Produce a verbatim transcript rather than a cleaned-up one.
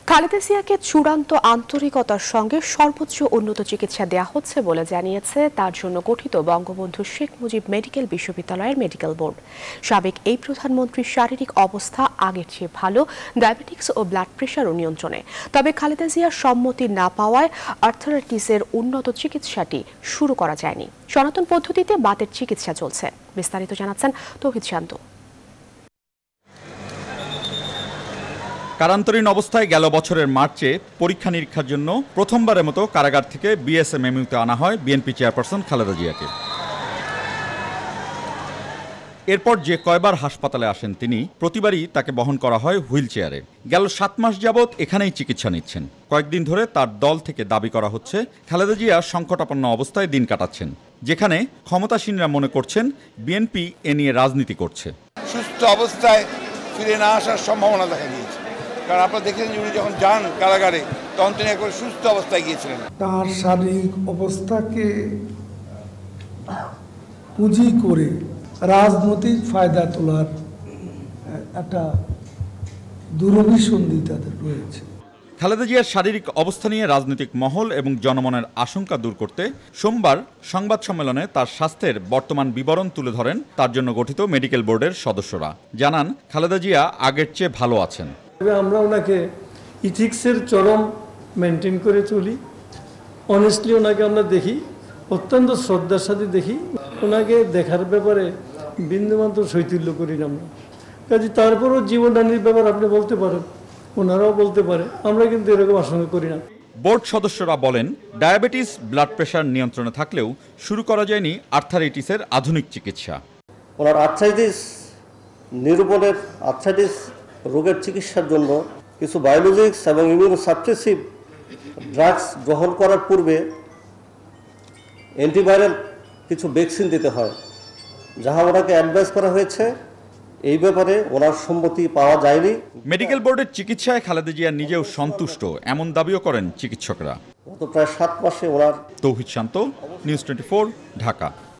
খালেদা জিয়াকে চূড়ান্ত আন্তরিকতার সঙ্গে সর্বোচ্চ উন্নত চিকিৎসা দেয়া হচ্ছে বলে জানিয়েছে তার জন্য গঠিত বঙ্গবন্ধু শেখ মুজিব মেডিকেল বিশ্ববিদ্যালয়ের মেডিকেল বোর্ড। সাবেক এই প্রধানমন্ত্রীর শারীরিক অবস্থা আগের চেয়ে ভালো, ডায়াবেটিক্স ও ব্লাড প্রেশারও নিয়ন্ত্রণে। তবে খালেদা জিয়ার সম্মতি না পাওয়ায় আর্থারাইটিসের উন্নত চিকিৎসাটি শুরু করা যায়নি। সনাতন পদ্ধতিতে বাতের চিকিৎসা চলছে। বিস্তারিত জানাচ্ছেন তৌহিদ শান্ত। কারান্তরীণ অবস্থায় গেল বছরের মার্চে পরীক্ষা নিরীক্ষার জন্য প্রথমবারের মতো কারাগার থেকে বিএসএমএমইউতে আনা হয় বিএনপি চেয়ারপারসন খালেদা জিয়াকে। এরপর যে কয়বার হাসপাতালে আসেন তিনি, প্রতিবারই তাকে বহন করা হয় হুইল চেয়ারে। গেল সাত মাস যাবৎ এখানেই চিকিৎসা নিচ্ছেন। কয়েকদিন ধরে তার দল থেকে দাবি করা হচ্ছে খালেদা জিয়া সংকটাপন্ন অবস্থায় দিন কাটাচ্ছেন, যেখানে ক্ষমতাসীনরা মনে করছেন বিএনপি এ নিয়ে রাজনীতি করছে। সুস্থ অবস্থায় ফিরে না আসার সম্ভাবনা দেখা দিয়েছে, কারণ আপনারা দেখেছেন যে উনি যখন যান কারাগারে তখন তিনি একবার সুস্থ অবস্থায় গিয়েছিলেন। তার শারীরিক অবস্থাকে পুঁজি করে রাজনৈতিক ফায়দা তোলার একটা দুরভিসন্ধি তাদের রয়েছে। খালেদা জিয়ার শারীরিক অবস্থা নিয়ে রাজনৈতিক মহল এবং জনমনের আশঙ্কা দূর করতে সোমবার সংবাদ সম্মেলনে তার স্বাস্থ্যের বর্তমান বিবরণ তুলে ধরেন তার জন্য গঠিত মেডিকেল বোর্ডের সদস্যরা। জানান, খালেদা জিয়া আগের চেয়ে ভালো আছেন। আমরা ওনাকে ইথিক্সের চরম মেনটেন করে চলি। অনেস্টলি ওনাকে আমরা দেখি, অত্যন্ত শ্রদ্ধার সাথে দেখি। ওনাকে দেখার ব্যাপারে বিন্দুমাত্র শৈথিল্য করি না আমরা। কাজে তারপরও জীবনদানির ব্যাপার আপনি বলতে পারেন, ওনারাও বলতে পারে, আমরা কিন্তু এরকম আশঙ্কা করি না। বোর্ড সদস্যরা বলেন, ডায়াবেটিস, ব্লাড প্রেশার নিয়ন্ত্রণে থাকলেও শুরু করা যায়নি আর্থারাইটিসের আধুনিক চিকিৎসা। ওনার আর্থ্রাইটিস নিরূপণের আর্থ্রাইটিস রোগের চিকিৎসার জন্য কিছু বায়োলজিক্স এবং ইমিউনোসাপ্রেসিভ ড্রাগস গ্রহণ করার পূর্বে অ্যান্টিভাইরাল কিছু ভ্যাকসিন দিতে হয়, যাহা ওনাকে অ্যাডভাইস করা হয়েছে। এই ব্যাপারে ওনার সম্মতি পাওয়া যায়নি। মেডিকেল বোর্ডের চিকিৎসায় খালেদা জিয়া নিজেও সন্তুষ্ট, এমন দাবিও করেন চিকিৎসকরা। গত প্রায় সাত মাসে ওনার। Tauhid Shanto, news twenty, Dhaka.